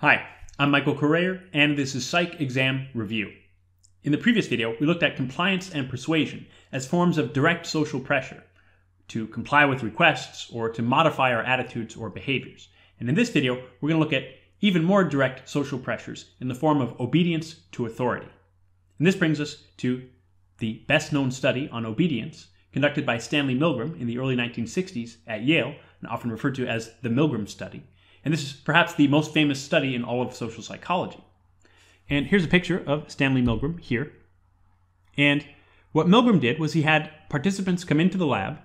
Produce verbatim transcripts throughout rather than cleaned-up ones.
Hi, I'm Michael Correa, and this is Psych Exam Review. In the previous video, we looked at compliance and persuasion as forms of direct social pressure to comply with requests or to modify our attitudes or behaviors. And in this video, we're going to look at even more direct social pressures in the form of obedience to authority. And this brings us to the best-known study on obedience conducted by Stanley Milgram in the early nineteen sixties at Yale, and often referred to as the Milgram study. And this is perhaps the most famous study in all of social psychology. And here's a picture of Stanley Milgram here. And what Milgram did was he had participants come into the lab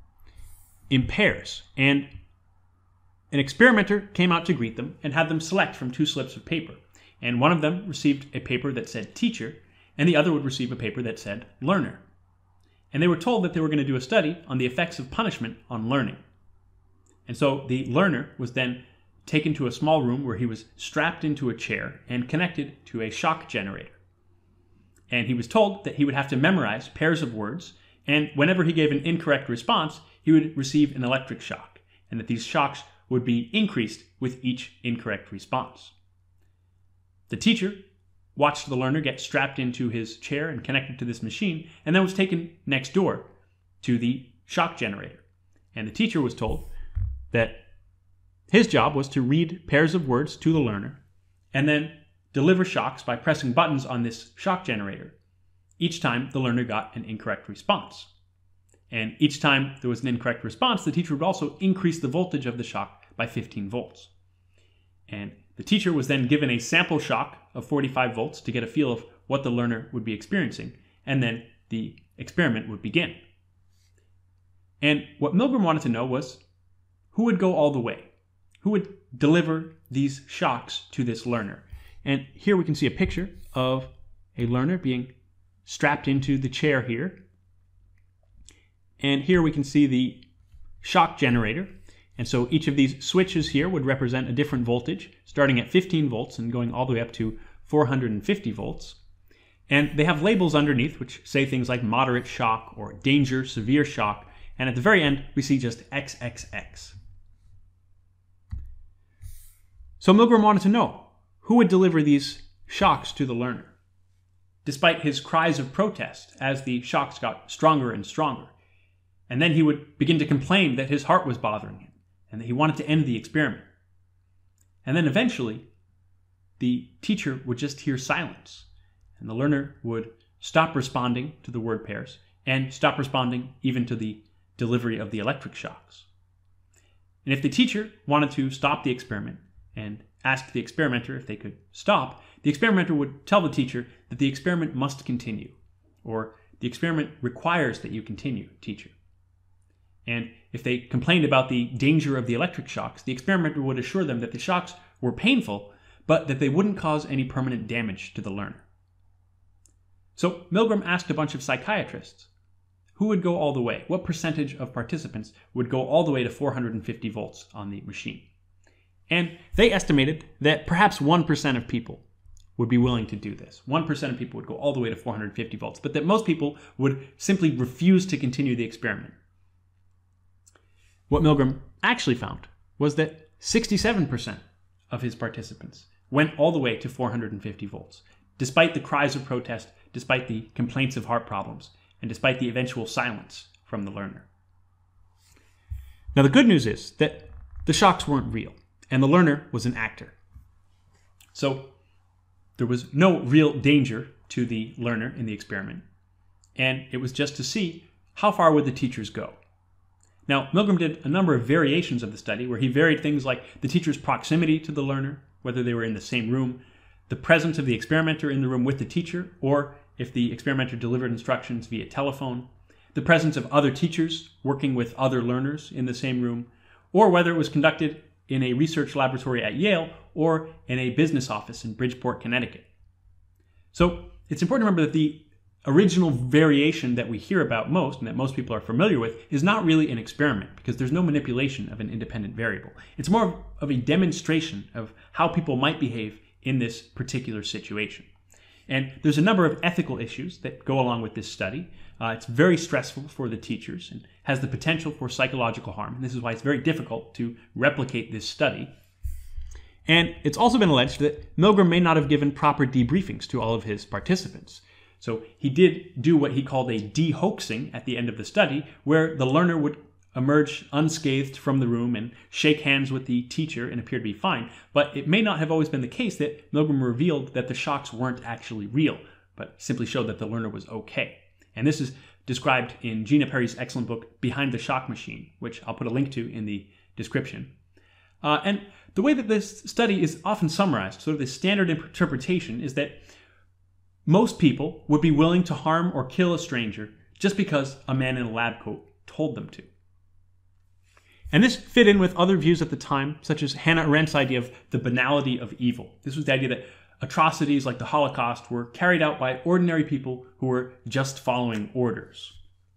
in pairs, and an experimenter came out to greet them and had them select from two slips of paper. And one of them received a paper that said teacher, and the other would receive a paper that said learner. And they were told that they were going to do a study on the effects of punishment on learning. And so the learner was then taken to a small room where he was strapped into a chair and connected to a shock generator. And he was told that he would have to memorize pairs of words, and whenever he gave an incorrect response, he would receive an electric shock, and that these shocks would be increased with each incorrect response. The teacher watched the learner get strapped into his chair and connected to this machine, and then was taken next door to the shock generator. And the teacher was told that his job was to read pairs of words to the learner and then deliver shocks by pressing buttons on this shock generator each time the learner got an incorrect response. And each time there was an incorrect response, the teacher would also increase the voltage of the shock by fifteen volts. And the teacher was then given a sample shock of forty-five volts to get a feel of what the learner would be experiencing, and then the experiment would begin. And what Milgram wanted to know was who would go all the way? Who would deliver these shocks to this learner? And here we can see a picture of a learner being strapped into the chair here. And here we can see the shock generator. And so each of these switches here would represent a different voltage, starting at fifteen volts and going all the way up to four hundred fifty volts. And they have labels underneath which say things like moderate shock or danger, severe shock. And at the very end, we see just triple X. So Milgram wanted to know who would deliver these shocks to the learner, despite his cries of protest as the shocks got stronger and stronger. And then he would begin to complain that his heart was bothering him and that he wanted to end the experiment. And then eventually, the teacher would just hear silence, and the learner would stop responding to the word pairs and stop responding even to the delivery of the electric shocks. And if the teacher wanted to stop the experiment and ask the experimenter if they could stop, the experimenter would tell the teacher that the experiment must continue, or the experiment requires that you continue, teacher. And if they complained about the danger of the electric shocks, the experimenter would assure them that the shocks were painful, but that they wouldn't cause any permanent damage to the learner. So Milgram asked a bunch of psychiatrists who would go all the way. What percentage of participants would go all the way to four hundred fifty volts on the machine? And they estimated that perhaps one percent of people would be willing to do this. one percent of people would go all the way to four hundred fifty volts, but that most people would simply refuse to continue the experiment. What Milgram actually found was that sixty-seven percent of his participants went all the way to four hundred fifty volts, despite the cries of protest, despite the complaints of heart problems, and despite the eventual silence from the learner. Now, the good news is that the shocks weren't real, and the learner was an actor. So there was no real danger to the learner in the experiment, and it was just to see how far would the teachers go. Now, Milgram did a number of variations of the study where he varied things like the teacher's proximity to the learner, whether they were in the same room, the presence of the experimenter in the room with the teacher, or if the experimenter delivered instructions via telephone, the presence of other teachers working with other learners in the same room, or whether it was conducted in a research laboratory at Yale or in a business office in Bridgeport, Connecticut. So it's important to remember that the original variation that we hear about most and that most people are familiar with is not really an experiment because there's no manipulation of an independent variable. It's more of a demonstration of how people might behave in this particular situation. And there's a number of ethical issues that go along with this study. Uh, it's very stressful for the teachers and has the potential for psychological harm. And this is why it's very difficult to replicate this study. And it's also been alleged that Milgram may not have given proper debriefings to all of his participants. So he did do what he called a de-hoaxing at the end of the study, where the learner would emerge unscathed from the room and shake hands with the teacher and appear to be fine. But it may not have always been the case that Milgram revealed that the shocks weren't actually real, but simply showed that the learner was okay. And this is described in Gina Perry's excellent book, Behind the Shock Machine, which I'll put a link to in the description. Uh, and the way that this study is often summarized, sort of the standard interpretation, is that most people would be willing to harm or kill a stranger just because a man in a lab coat told them to. And this fit in with other views at the time, such as Hannah Arendt's idea of the banality of evil. This was the idea that atrocities like the Holocaust were carried out by ordinary people who were just following orders.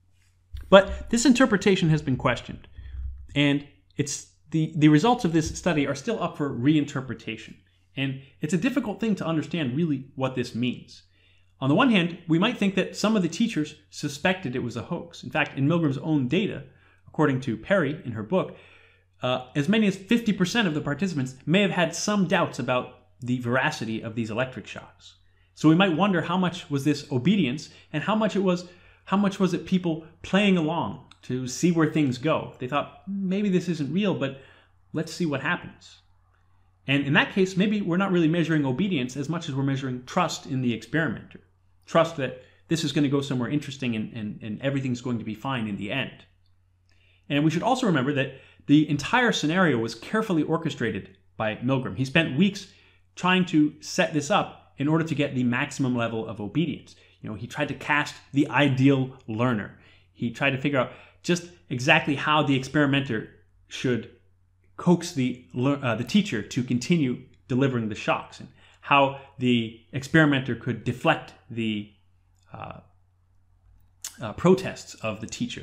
But this interpretation has been questioned, and it's the, the results of this study are still up for reinterpretation. And it's a difficult thing to understand really what this means. On the one hand, we might think that some of the teachers suspected it was a hoax. In fact, in Milgram's own data, according to Perry in her book, uh, as many as fifty percent of the participants may have had some doubts about the veracity of these electric shocks. So we might wonder how much was this obedience and how much it was how much was it people playing along to see where things go. They thought, maybe this isn't real, but let's see what happens. And in that case, maybe we're not really measuring obedience as much as we're measuring trust in the experimenter. Trust that this is going to go somewhere interesting and, and, and everything's going to be fine in the end. And we should also remember that the entire scenario was carefully orchestrated by Milgram. He spent weeks trying to set this up in order to get the maximum level of obedience. You know, he tried to cast the ideal learner. He tried to figure out just exactly how the experimenter should coax the, uh, the teacher to continue delivering the shocks, and how the experimenter could deflect the uh, uh, protests of the teacher.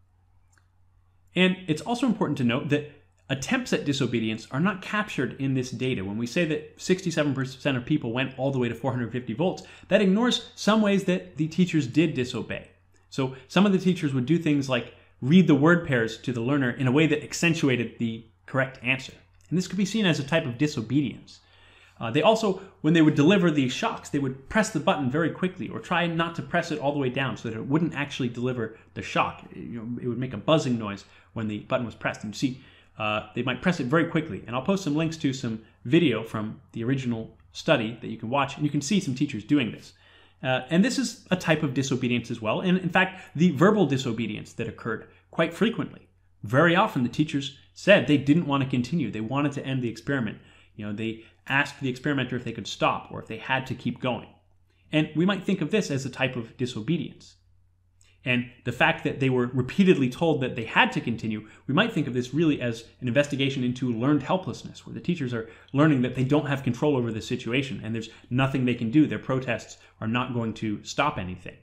And it's also important to note that attempts at disobedience are not captured in this data. When we say that sixty-seven percent of people went all the way to four hundred fifty volts, that ignores some ways that the teachers did disobey. So some of the teachers would do things like read the word pairs to the learner in a way that accentuated the correct answer. And this could be seen as a type of disobedience. Uh, they also, when they would deliver these shocks, they would press the button very quickly or try not to press it all the way down so that it wouldn't actually deliver the shock. It, you know, it would make a buzzing noise when the button was pressed. And you see, uh, they might press it very quickly. And I'll post some links to some video from the original study that you can watch, and you can see some teachers doing this. Uh, and this is a type of disobedience as well. And in fact, the verbal disobedience that occurred quite frequently. Very often the teachers said they didn't want to continue. They wanted to end the experiment. You know, they asked the experimenter if they could stop or if they had to keep going. And we might think of this as a type of disobedience. And the fact that they were repeatedly told that they had to continue, we might think of this really as an investigation into learned helplessness, where the teachers are learning that they don't have control over the situation and there's nothing they can do. Their protests are not going to stop anything.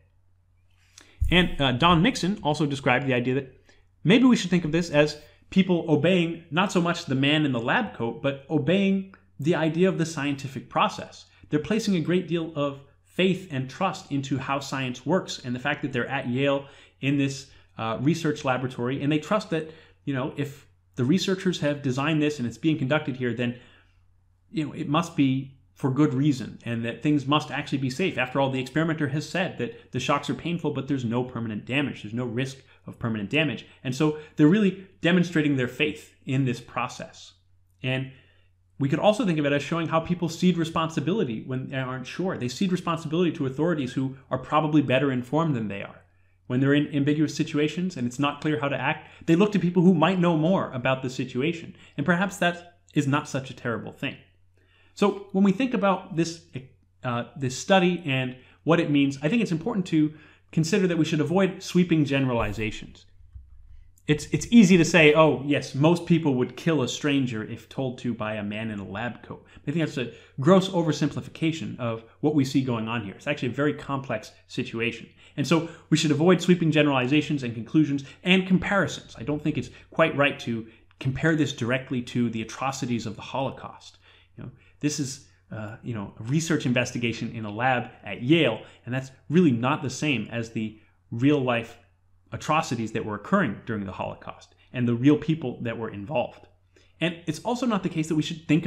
And uh, Don Nixon also described the idea that maybe we should think of this as people obeying not so much the man in the lab coat, but obeying the idea of the scientific process. They're placing a great deal of faith and trust into how science works and the fact that they're at Yale in this uh, research laboratory, and they trust that, you know, if the researchers have designed this and it's being conducted here, then, you know, it must be for good reason and that things must actually be safe. After all, the experimenter has said that the shocks are painful, but there's no permanent damage. There's no risk of permanent damage. And so they're really demonstrating their faith in this process. And we could also think of it as showing how people cede responsibility when they aren't sure. They cede responsibility to authorities who are probably better informed than they are. When they're in ambiguous situations and it's not clear how to act, they look to people who might know more about the situation. And perhaps that is not such a terrible thing. So when we think about this, uh, this study and what it means, I think it's important to consider that we should avoid sweeping generalizations. It's, it's easy to say, oh, yes, most people would kill a stranger if told to by a man in a lab coat. I think that's a gross oversimplification of what we see going on here. It's actually a very complex situation. And so we should avoid sweeping generalizations and conclusions and comparisons. I don't think it's quite right to compare this directly to the atrocities of the Holocaust. You know, this is uh, you know, a research investigation in a lab at Yale, and that's really not the same as the real-life atrocities that were occurring during the Holocaust and the real people that were involved. And it's also not the case that we should think of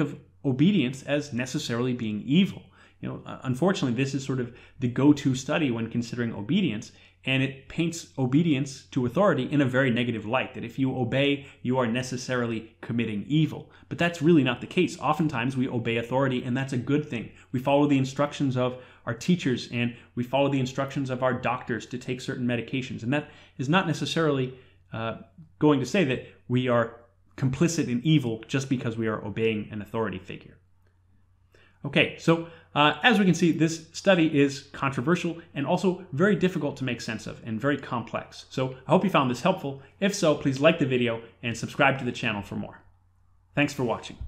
obedience as necessarily being evil. You know, unfortunately, this is sort of the go-to study when considering obedience, and it paints obedience to authority in a very negative light, that if you obey, you are necessarily committing evil. But that's really not the case. Oftentimes, we obey authority, and that's a good thing. We follow the instructions of our teachers, and we follow the instructions of our doctors to take certain medications. And that is not necessarily uh, going to say that we are complicit in evil just because we are obeying an authority figure. Okay, so uh, as we can see, this study is controversial and also very difficult to make sense of and very complex. So I hope you found this helpful. If so, please like the video and subscribe to the channel for more. Thanks for watching.